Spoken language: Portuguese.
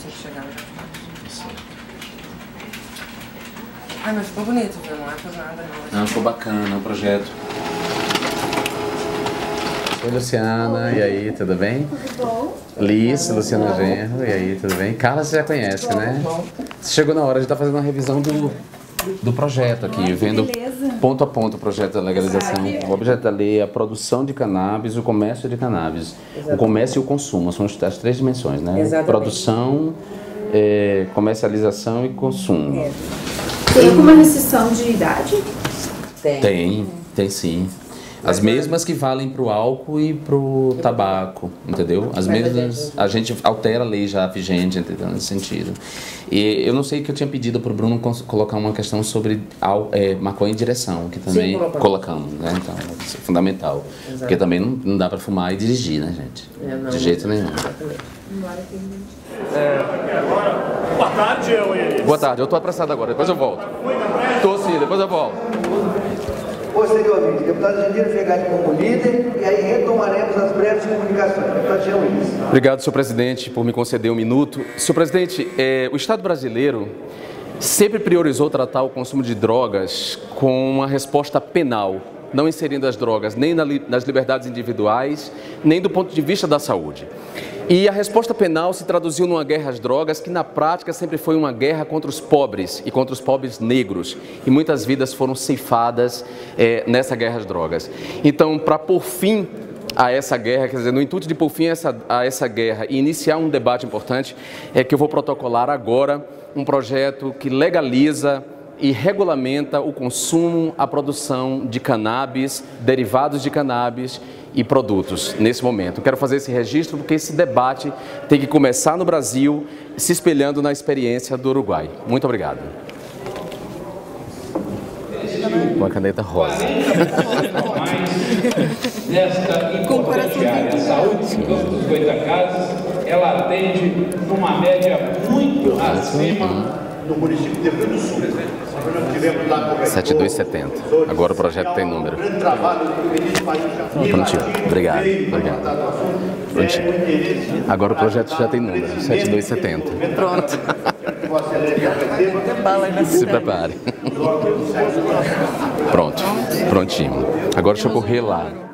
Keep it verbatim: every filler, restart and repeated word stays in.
tem que chegar na parte. Ai, mas ficou bonito, viu? Não é por nada, não. Não, ficou bacana o projeto. Oi, Luciana, e aí, tudo bem? Tudo bom? Liz, Luciana Genro, e aí, tudo bem? Carla, você já conhece, né? Você chegou na hora de estar fazendo uma revisão do, do projeto aqui, Ai, vendo beleza. ponto a ponto o projeto da legalização. O objeto da lei é a produção de cannabis, o comércio de cannabis. Exatamente. O comércio e o consumo, são as três dimensões, né? Exatamente. Produção, é, comercialização e consumo. É. Tem alguma restrição de idade? Tem. Tem, tem sim. As mesmas que valem para o álcool e para o tabaco, entendeu? As mesmas, a gente altera a lei já vigente, entendeu? Nesse sentido. E eu não sei que eu tinha pedido para o Bruno colocar uma questão sobre é, maconha em direção, que também Sim, colocamos, né? Então, isso é fundamental. Exato. Porque também não, não dá para fumar e dirigir, né, gente? É, não, de jeito nenhum. Exatamente. É... Boa tarde, eu Boa tarde, eu estou apressado agora, depois eu volto. Estou sim, depois eu volto. Posteriormente, deputado Jandira Fegatti como líder, e aí retomaremos as breves comunicações. Deputado Jean Willis. Obrigado, senhor presidente, por me conceder um minuto. Senhor presidente, é, o Estado brasileiro sempre priorizou tratar o consumo de drogas com uma resposta penal, não inserindo as drogas nem na, nas liberdades individuais, nem do ponto de vista da saúde. E a resposta penal se traduziu numa guerra às drogas que, na prática, sempre foi uma guerra contra os pobres e contra os pobres negros. E muitas vidas foram ceifadas é, nessa guerra às drogas. Então, para pôr fim a essa guerra, quer dizer, no intuito de pôr fim a essa, a essa guerra e iniciar um debate importante, é que eu vou protocolar agora um projeto que legaliza e regulamenta o consumo, a produção de cannabis, derivados de cannabis e produtos nesse momento. Quero fazer esse registro porque esse debate tem que começar no Brasil, se espelhando na experiência do Uruguai. Muito obrigado. Com a caneta rosa. Nesta importante área. A saúde de Campos dos Goitacazes, ela atende numa média muito acima no município de Rio do Sul. sete dois setenta. Agora o projeto tem número. Prontinho. Obrigado. Obrigado. Prontinho. Agora o projeto já tem número. sete dois setenta. Pronto. Se prepare. Pronto. Prontinho. Agora deixa eu correr lá.